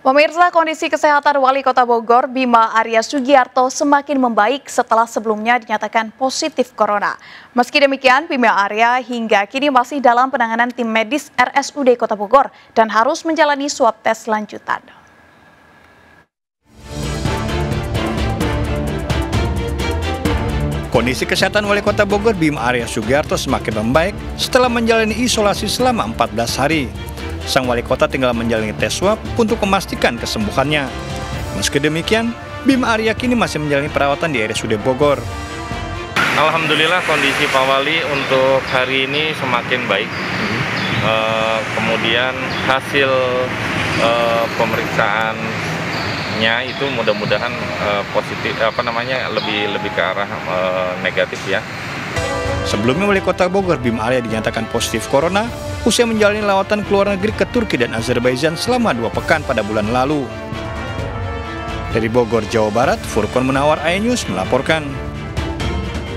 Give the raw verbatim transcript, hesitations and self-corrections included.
Pemirsa, kondisi kesehatan Wali Kota Bogor, Bima Arya Sugiarto semakin membaik setelah sebelumnya dinyatakan positif corona. Meski demikian, Bima Arya hingga kini masih dalam penanganan tim medis R S U D Kota Bogor dan harus menjalani swab tes lanjutan. Kondisi kesehatan Wali Kota Bogor, Bima Arya Sugiarto semakin membaik setelah menjalani isolasi selama empat belas hari. Sang wali kota tinggal menjalani tes swab untuk memastikan kesembuhannya. Meski demikian, Bima Arya kini masih menjalani perawatan di R S U D Bogor. Alhamdulillah kondisi Pak Wali untuk hari ini semakin baik. E, kemudian hasil e, pemeriksaannya itu mudah-mudahan e, positif, apa namanya lebih lebih ke arah e, negatif ya. Sebelumnya Wali Kota Bogor, Bima Arya dinyatakan positif corona usai menjalani lawatan ke luar negeri ke Turki dan Azerbaijan selama dua pekan pada bulan lalu. Dari Bogor, Jawa Barat, Furqon Munawar, iNews melaporkan.